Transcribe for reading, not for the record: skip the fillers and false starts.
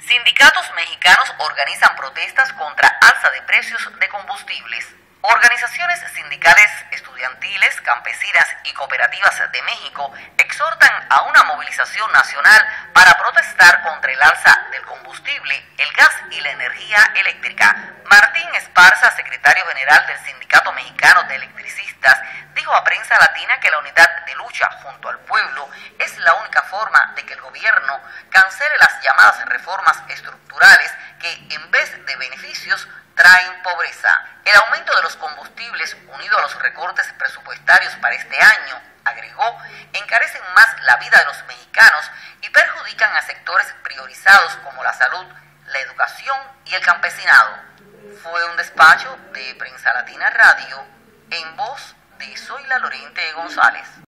Sindicatos mexicanos organizan protestas contra alza de precios de combustibles. Organizaciones sindicales, estudiantiles, campesinas y cooperativas de México exhortan a una movilización nacional para protestar contra el alza del combustible, el gas y la energía eléctrica. Martín Esparza, secretario general del Sindicato Mexicano de Electricistas, dijo a Prensa Latina que la unidad de lucha junto al pueblo es la única forma de que el gobierno cancele las llamadas reformas estructurales que, en vez de beneficios, traen pobreza. El aumento de los combustibles, unido a los recortes presupuestarios para este año, agregó, encarecen más la vida de los mexicanos y perjudican a sectores priorizados como la salud, la educación y el campesinado. Fue un despacho de Prensa Latina Radio en voz de Zoila Lorente González.